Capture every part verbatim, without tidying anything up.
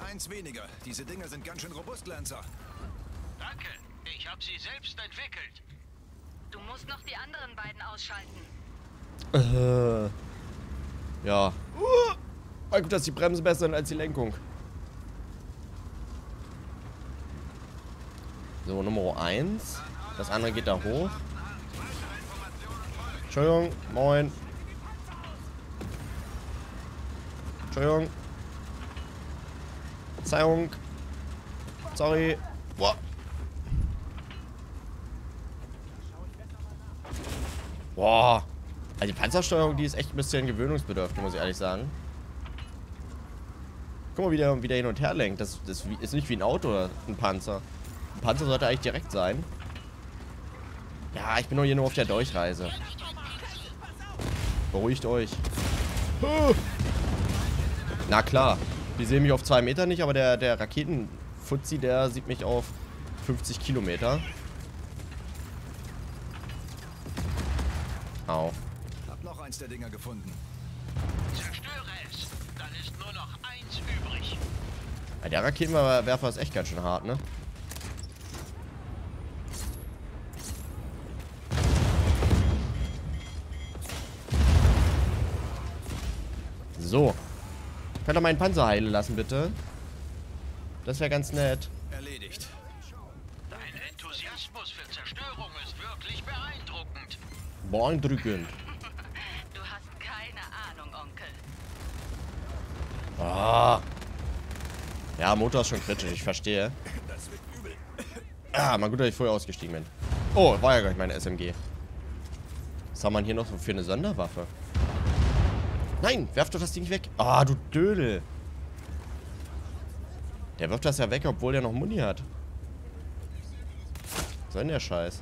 Eins weniger. Diese Dinger sind ganz schön robust, Lancer. Danke. Ich habe sie selbst entwickelt. Du musst noch die anderen beiden ausschalten. Äh. Ja. Uh, mal gut, dass die Bremsen besser sind als die Lenkung. So, Nummer eins. Das andere geht da hoch. Entschuldigung, moin. Entschuldigung. Verzeihung. Sorry. Boah. Boah. Also die Panzersteuerung, die ist echt ein bisschen gewöhnungsbedürftig, muss ich ehrlich sagen. Guck mal, wie der, wie der hin und her lenkt. Das, das ist nicht wie ein Auto oder ein Panzer. Ein Panzer sollte eigentlich direkt sein. Ja, ich bin doch hier nur auf der Durchreise. Beruhigt euch. Na klar. Die sehen mich auf zwei Meter nicht, aber der, der Raketenfuzzi, der sieht mich auf fünfzig Kilometer. Au. Hab noch eins der Dinger gefunden. Zerstöre es. Dann ist nur noch eins übrig. Ja, der Raketenwerfer ist echt ganz schön hart, ne? So. Könnt ihr meinen Panzer heilen lassen, bitte? Das wäre ganz nett. Erledigt. Dein Enthusiasmus für Zerstörung ist wirklich beeindruckend. Beeindruckend. Du hast keine Ahnung, Onkel. Ah. Ja, Motor ist schon kritisch, ich verstehe. Das wird übel. Ah, mal gut, dass ich vorher ausgestiegen bin. Oh, war ja gar nicht meine S M G. Was haben wir hier noch für eine Sonderwaffe? Nein, werf doch das Ding weg. Ah, du Dödel. Der wirft das ja weg, obwohl der noch Muni hat. Was soll denn der Scheiß?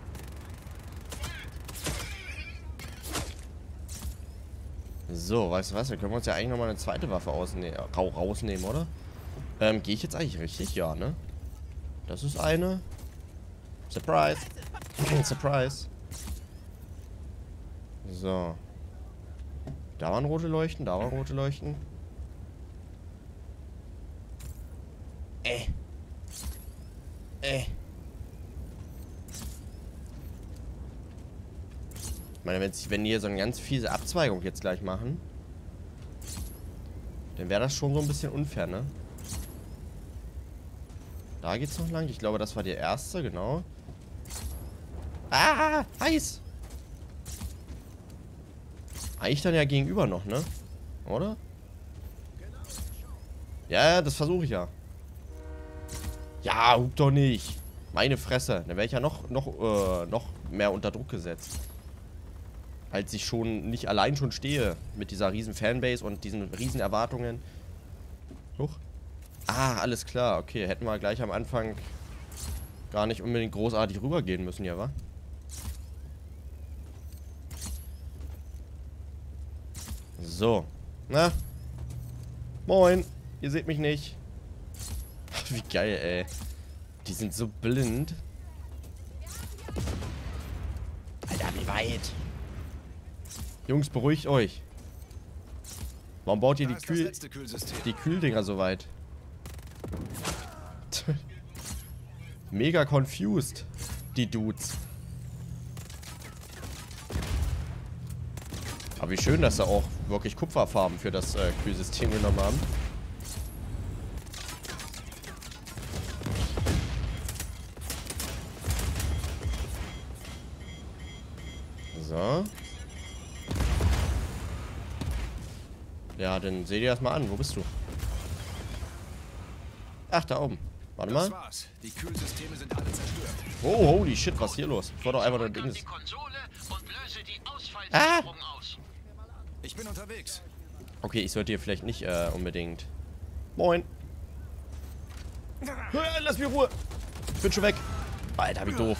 So, weißt du was? Wir können uns ja eigentlich nochmal eine zweite Waffe ausne- ra rausnehmen, oder? Ähm, gehe ich jetzt eigentlich richtig? Ja, ne? Das ist eine. Surprise. Surprise. So. Da waren rote Leuchten, da waren rote Leuchten. Äh. Äh. Ich meine, wenn die hier so eine ganz fiese Abzweigung jetzt gleich machen, dann wäre das schon so ein bisschen unfair, ne? Da geht's noch lang. Ich glaube, das war die erste, genau. Ah, heiß! Eigentlich dann ja gegenüber noch, ne? Oder? Ja, das versuche ich ja. Ja, hup doch nicht. Meine Fresse. Dann wäre ich ja noch, noch, äh, noch mehr unter Druck gesetzt. Als ich schon nicht allein schon stehe. Mit dieser riesen Fanbase und diesen riesen Erwartungen. Huch. Ah, alles klar. Okay, hätten wir gleich am Anfang gar nicht unbedingt großartig rübergehen müssen, ja, wa? So. Na? Moin. Ihr seht mich nicht. Wie geil, ey. Die sind so blind. Alter, wie weit? Jungs, beruhigt euch. Warum baut ihr die, Kühl die Kühldinger so weit? Mega confused, die Dudes. Aber wie schön, dass sie auch wirklich Kupferfarben für das äh, Kühlsystem genommen haben. So. Ja, dann seh dir das mal an. Wo bist du? Ach, da oben. Warte mal. Das war's. Die Kühlsysteme sind alle zerstört. Oh, holy shit, was ist hier los? Ich wollte doch einfach nur Dings. Die Konsole und löse die Ah! Ausfallsicherung aus. Ich bin unterwegs. Okay, ich sollte hier vielleicht nicht äh, unbedingt. Moin. Lass mich Ruhe. Ich bin schon weg. Alter, wie doof.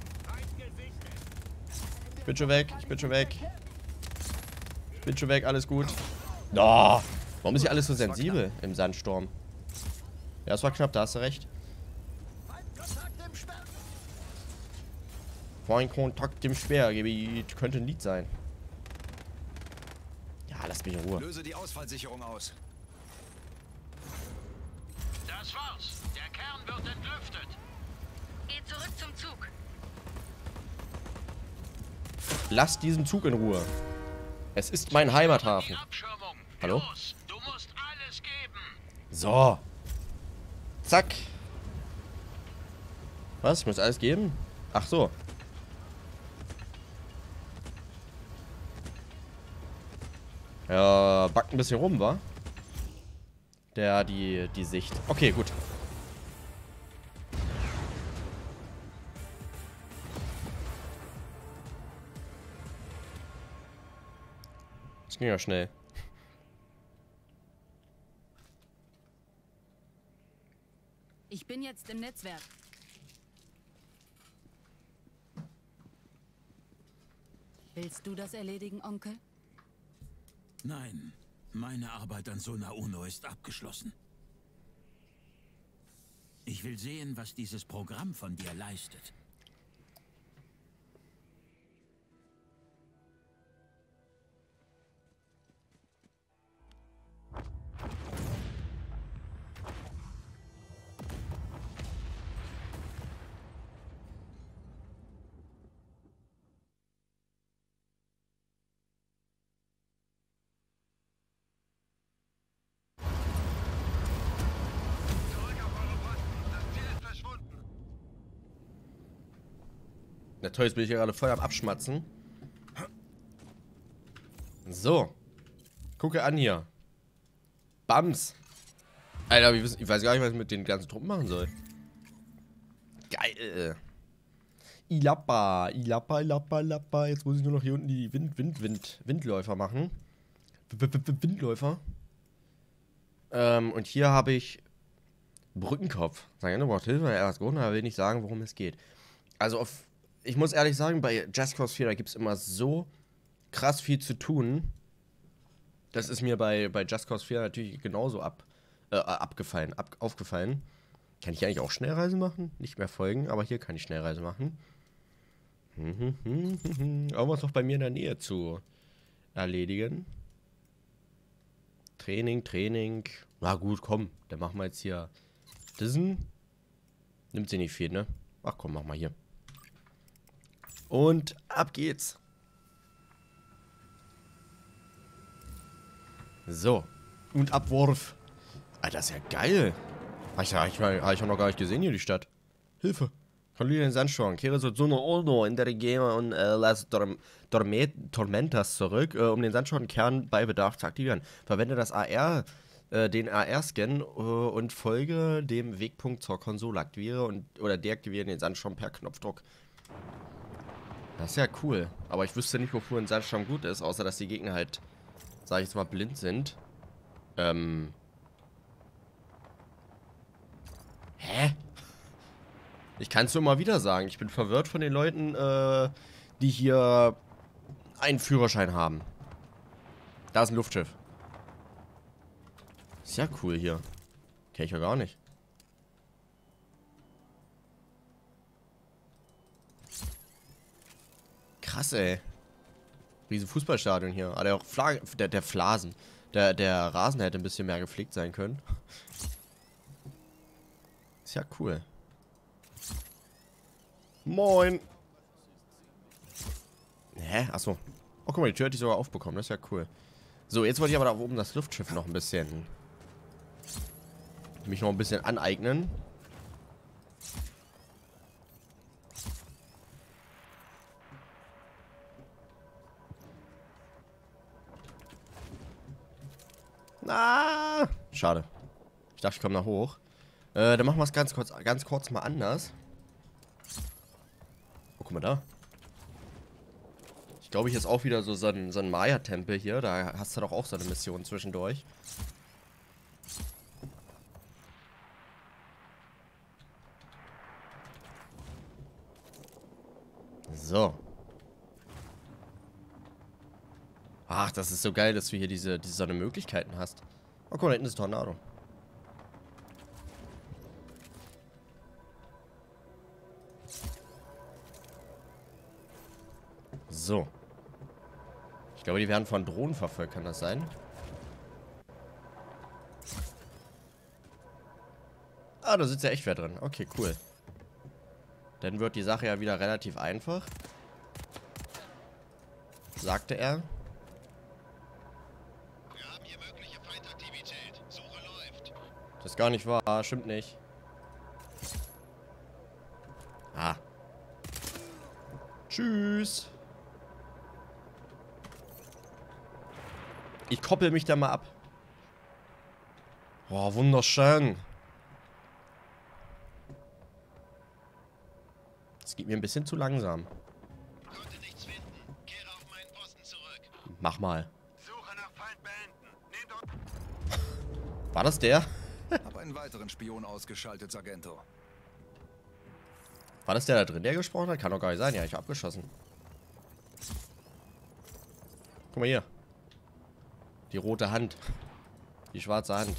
Ich bin schon weg. Ich bin schon weg. Ich bin schon weg. Alles gut. Oh, warum ist hier alles so sensibel im Sandsturm? Ja, das war knapp. Da hast du recht. Feindkontakt im Sperrgebiet. Könnte ein Lied sein. Ja, lass mich in Ruhe. Löse die Ausfallsicherung aus. Das war's. Der Kern wird entlüftet. Geh zurück zum Zug. Lass diesen Zug in Ruhe. Es ist mein Heimathafen. Die Abschirmung. Hallo? Los, du musst alles geben. So. Zack. Was? Ich muss alles geben? Ach so. Ja, backt ein bisschen rum, wa? Der, die, die Sicht. Okay, gut. Das ging ja schnell. Ich bin jetzt im Netzwerk. Willst du das erledigen, Onkel? Nein, meine Arbeit an Sona Uno ist abgeschlossen. Ich will sehen, was dieses Programm von dir leistet. Na toll, jetzt bin ich hier gerade voll am Abschmatzen. So. Gucke an hier. Bams. Alter, ich weiß gar nicht, was ich mit den ganzen Truppen machen soll. Geil. Ilappa, Ilappa, Ilappa, Ilappa. Jetzt muss ich nur noch hier unten die Wind, Wind, Wind, Windläufer machen. Windläufer. Ähm, und hier habe ich Brückenkopf. Sagen, braucht Hilfe, er ist gut, aber will nicht sagen, worum es geht. Also auf, ich muss ehrlich sagen, bei Just Cause vier, da gibt es immer so krass viel zu tun. Das ist mir bei, bei Just Cause vier natürlich genauso ab, äh, abgefallen, ab, aufgefallen. Kann ich eigentlich auch Schnellreise machen? Nicht mehr folgen, aber hier kann ich Schnellreise machen. Irgendwas noch bei mir in der Nähe zu erledigen. Training, Training. Na gut, komm, dann machen wir jetzt hier diesen. Nimmt sie nicht viel, ne? Ach komm, mach mal hier. Und ab geht's. So. Und Abwurf. Alter, das ist ja geil. Habe ich, hab ich, hab ich auch noch gar nicht gesehen hier, die Stadt. Hilfe. Verliere den Sandsturm. Kehre zu Sono Ono in der Region und äh, lass Torm Tormentas zurück, äh, um den Sandsturmkern bei Bedarf zu aktivieren. Verwende das A R, äh, den A R-Scan äh, und folge dem Wegpunkt zur Konsole. Aktiviere und oder deaktiviere den Sandsturm per Knopfdruck. Das ist ja cool. Aber ich wüsste nicht, wofür ein Sandsturm gut ist, außer dass die Gegner halt, sag ich jetzt mal, blind sind. Ähm. Hä? Ich kann es nur mal wieder sagen. Ich bin verwirrt von den Leuten, äh, die hier einen Führerschein haben. Da ist ein Luftschiff. Ist ja cool hier. Kenn ich ja gar nicht. Krass, ey. Riesen Fußballstadion hier. Ah, der, Fla der, der Flasen. Der, der Rasen hätte ein bisschen mehr gepflegt sein können. Ist ja cool. Moin. Hä? Achso. Oh, guck mal, die Tür hat die sogar aufbekommen. Das ist ja cool. So, jetzt wollte ich aber da oben das Luftschiff noch ein bisschen... mich noch ein bisschen aneignen. Ah, schade. Ich dachte, ich komme da hoch. Äh, dann machen wir es ganz kurz, ganz kurz mal anders. Oh, guck mal da. Ich glaube, hier ist auch wieder so, so ein, so ein Maya-Tempel hier. Da hast du doch auch so eine Mission zwischendurch. So. Ach, das ist so geil, dass du hier diese, diese so eine Möglichkeiten hast. Oh, guck mal, da hinten ist ein Tornado. So. Ich glaube, die werden von Drohnen verfolgt, kann das sein? Ah, da sitzt ja echt wer drin. Okay, cool. Dann wird die Sache ja wieder relativ einfach. Sagte er. Wir haben hier mögliche Feindaktivität. Suche läuft. Das ist gar nicht wahr. Stimmt nicht. Ah. Tschüss. Ich koppel mich da mal ab. Oh, wunderschön. Das geht mir ein bisschen zu langsam. Konnte nichts finden. Kehre auf meinen Posten zurück. Mach mal. Suche nach Feind beenden. Nehmt War das der? Hab einen weiteren Spion ausgeschaltet, Sargento. War das der da drin, der gesprochen hat? Kann doch gar nicht sein. Ja, ich hab abgeschossen. Guck mal hier. Die rote Hand. Die schwarze Hand.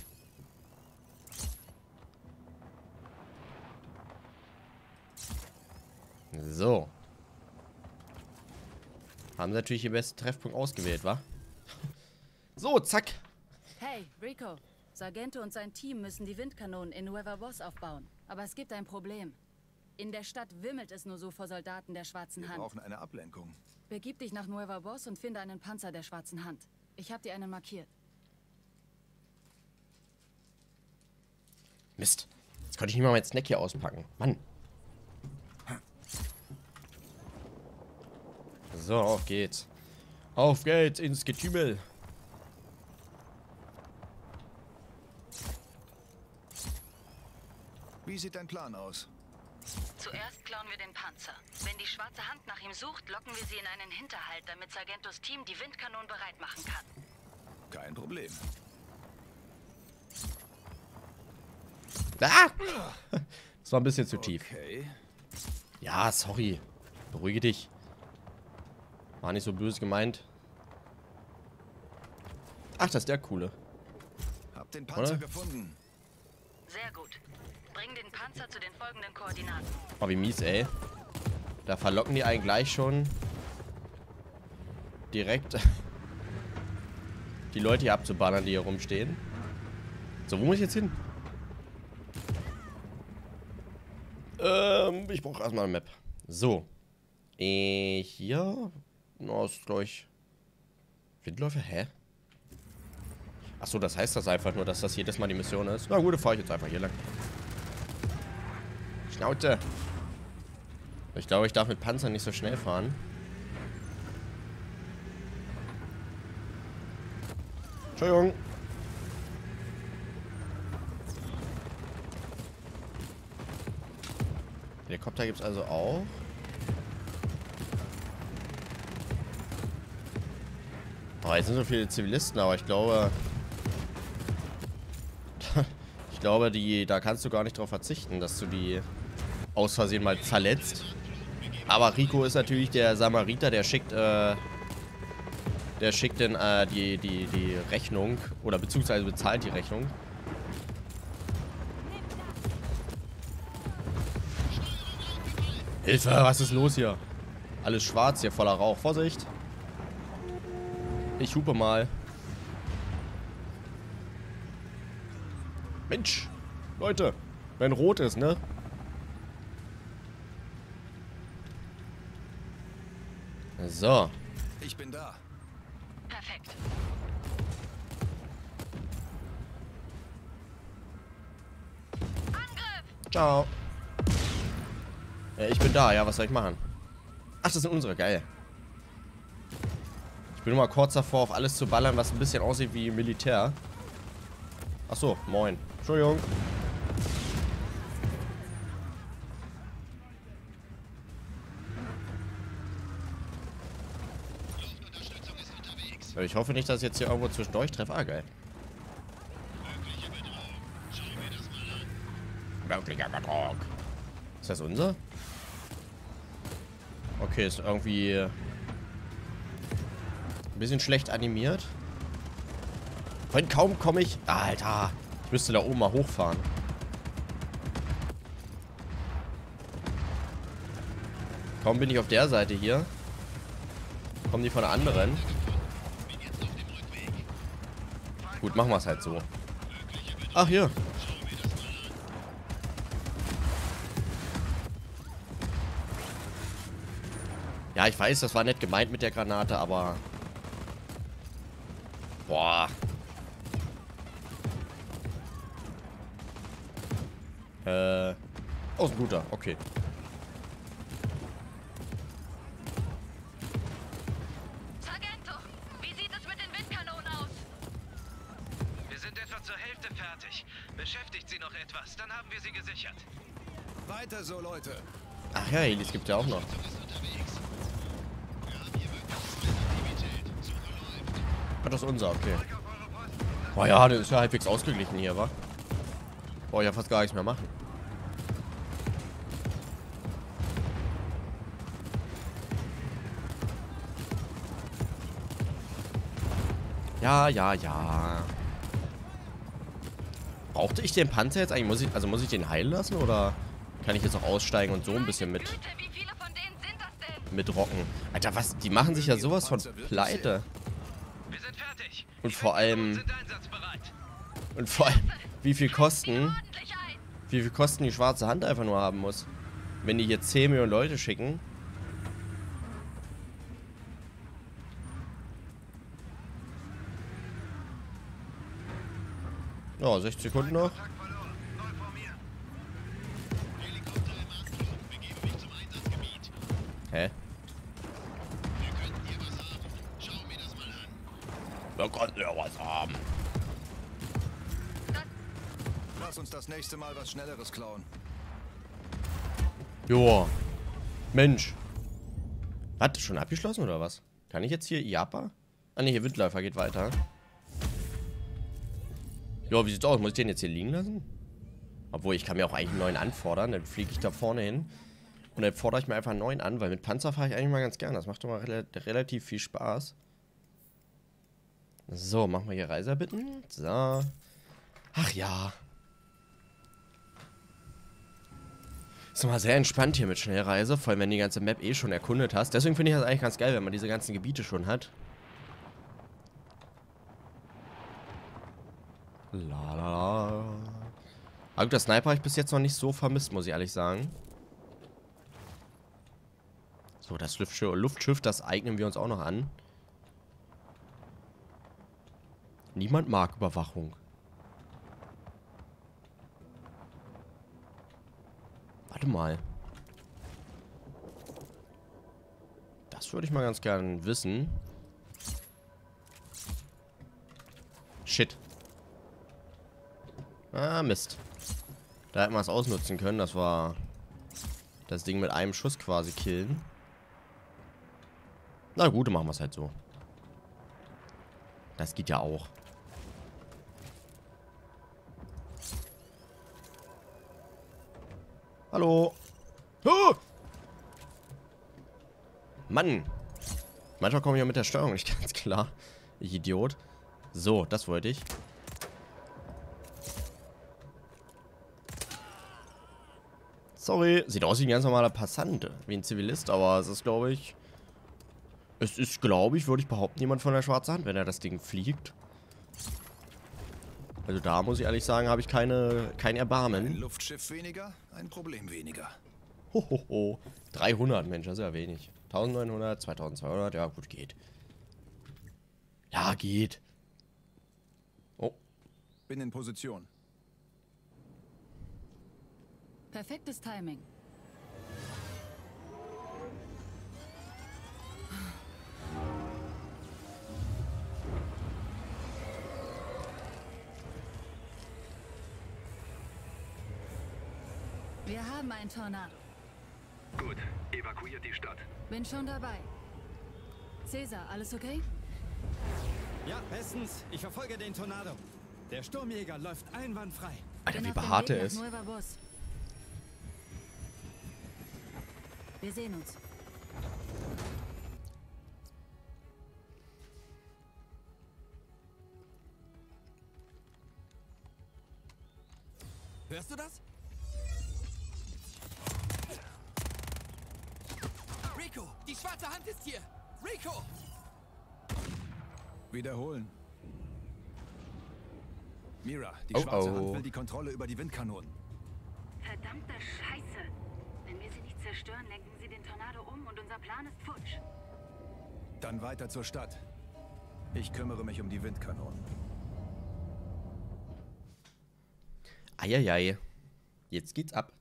So. Haben sie natürlich den besten Treffpunkt ausgewählt, wa? So, zack. Hey, Rico. Sargento und sein Team müssen die Windkanonen in Nueva Voz aufbauen. Aber es gibt ein Problem. In der Stadt wimmelt es nur so vor Soldaten der Schwarzen Wir Hand. brauchen eine Ablenkung. Begib dich nach Nueva Voz und finde einen Panzer der Schwarzen Hand. Ich habe dir einen markiert. Mist. Jetzt konnte ich nicht mal meinen Snack hier auspacken. Mann. So, auf geht's. Auf geht's ins Getümmel. Wie sieht dein Plan aus? Zuerst klauen wir den Panzer. Wenn die Schwarze Hand nach ihm sucht, locken wir sie in einen Hinterhalt, damit Sargentos Team die Windkanonen bereit machen kann. Kein Problem. Ah! Das war ein bisschen zu tief. Okay. Ja, sorry. Beruhige dich. War nicht so böse gemeint. Ach, das ist der Coole. Hab den Panzer Oder? gefunden. Sehr gut. Bring den Panzer zu den folgenden Koordinaten. Oh, wie mies, ey. Da verlocken die einen gleich schon direkt die Leute hier abzuballern, die hier rumstehen. So, wo muss ich jetzt hin? Ähm, ich brauche erstmal eine Map. So. Äh, hier. Na, ist gleich. Windläufer? Hä? Achso, das heißt das einfach nur, dass das jedes Mal die Mission ist. Na gut, dann fahre ich jetzt einfach hier lang. Schnauze. Ich glaube, ich darf mit Panzern nicht so schnell fahren. Entschuldigung. Helikopter gibt es also auch. Oh, jetzt sind so viele Zivilisten, aber ich glaube... ich glaube, die, da kannst du gar nicht drauf verzichten, dass du die aus Versehen mal verletzt. Aber Rico ist natürlich der Samariter, der schickt, äh... Der schickt dann äh, die, die, die Rechnung, oder beziehungsweise bezahlt die Rechnung. Hilfe, was ist los hier? Alles schwarz hier, voller Rauch. Vorsicht! Ich hupe mal. Mensch! Leute, wenn rot ist, ne? So. Ich bin da. Perfekt. Ciao. Ja, ich bin da, ja, was soll ich machen? Ach, das sind unsere, geil. Ich bin nur mal kurz davor, auf alles zu ballern, was ein bisschen aussieht wie Militär. Ach so, moin. Entschuldigung. Luftunterstützung ist unterwegs. Ich hoffe nicht, dass ich jetzt hier irgendwo zwischendurch treffe. Ah, geil. Mögliche Bedrohung. Schau mir das mal an. Möglicher Betrug. Ist das unser? Okay, ist irgendwie ein bisschen schlecht animiert. Vorhin kaum komme ich... Alter, ich müsste da oben mal hochfahren. Kaum bin ich auf der Seite hier. Kommen die von der anderen. Gut, machen wir es halt so. Ach, hier. Ja, ich weiß, das war nett gemeint mit der Granate, aber... Boah. Äh... Oh, ist ein guter. Okay. Sargento, wie sieht es mit den Windkanonen aus? Wir sind etwa zur Hälfte fertig. Beschäftigt sie noch etwas, dann haben wir sie gesichert. Weiter so, Leute. Ach ja, Helis gibt ja auch noch. Ah, das ist unser, okay. Boah ja, der ist ja halbwegs ausgeglichen hier, wa? Boah, ja fast gar nichts mehr machen. Ja, ja, ja. Brauchte ich den Panzer jetzt eigentlich? Muss ich, also muss ich den heilen lassen oder kann ich jetzt auch aussteigen und so ein bisschen mit Wie viele von denen sind das denn? mit rocken? Alter, was? Die machen sich ja sowas von pleite. Wir sind fertig. Und vor allem Sind einsatzbereit. und vor allem wie viel Kosten, Ordentlich ein. wie viel Kosten die schwarze Hand einfach nur haben muss, wenn die hier zehn Millionen Leute schicken. Ja, sechzig Sekunden noch. Kontakt verloren. Neu formieren. Helikopter im Anflug. Begebe mich zum Einsatzgebiet. Hä? Wir könnten hier was haben. Schau mir das mal an. Da konnten ja was haben. Lass uns das nächste Mal was Schnelleres klauen. Joa. Mensch. Hat schon abgeschlossen oder was? Kann ich jetzt hier I A P A? Ah ne, hier Windläufer geht weiter. Ja, wie sieht's aus? Muss ich den jetzt hier liegen lassen? Obwohl, ich kann mir auch eigentlich einen neuen anfordern. Dann fliege ich da vorne hin. Und dann fordere ich mir einfach einen neuen an, weil mit Panzer fahre ich eigentlich mal ganz gern. Das macht doch mal rel relativ viel Spaß. So, machen wir hier Reiser bitten. So. Ach ja. Ist mal sehr entspannt hier mit Schnellreise. Vor allem, wenn du die ganze Map eh schon erkundet hast. Deswegen finde ich das eigentlich ganz geil, wenn man diese ganzen Gebiete schon hat. La la la. Aber gut, der Sniper habe ich bis jetzt noch nicht so vermisst, muss ich ehrlich sagen. So, das Luftschiff, Luftschiff, das eignen wir uns auch noch an. Niemand mag Überwachung. Warte mal. Das würde ich mal ganz gerne wissen. Shit. Ah, Mist. Da hätten wir es ausnutzen können. Das war das Ding mit einem Schuss quasi killen. Na gut, dann machen wir es halt so. Das geht ja auch. Hallo. Oh! Mann. Manchmal komme ich ja mit der Steuerung nicht ganz klar. Ich Idiot. So, das wollte ich. Sorry. Sieht aus wie ein ganz normaler Passant. Wie ein Zivilist, aber es ist, glaube ich... Es ist, glaube ich, würde ich behaupten, jemand von der schwarzen Hand, wenn er das Ding fliegt. Also da muss ich ehrlich sagen, habe ich keine, kein Ein Erbarmen. Luftschiff weniger, ein Problem weniger. Hohoho. dreihundert, Mensch, das ist ja wenig. neunzehnhundert, zweitausendzweihundert, ja gut, geht. Ja, geht. Oh. Bin in Position. Perfektes Timing. Wir haben einen Tornado. Gut, evakuiert die Stadt. Bin schon dabei. Cäsar, alles okay? Ja, bestens. Ich verfolge den Tornado. Der Sturmjäger läuft einwandfrei. Alter, Bin wie auf dem behaart Weg er nach ist. Nueva Voz. Wir sehen uns. Hörst du das? Rico, die schwarze Hand ist hier. Rico! Wiederholen. Mira, die Oh, schwarze oh. Hand will die Kontrolle über die Windkanonen. Verdammte Scheiße. Wenn wir sie nicht zerstören, lenken sie den Tornado um. um und unser Plan ist futsch. Dann weiter zur Stadt. Ich kümmere mich um die Windkanonen. Eieiei. Jetzt geht's ab.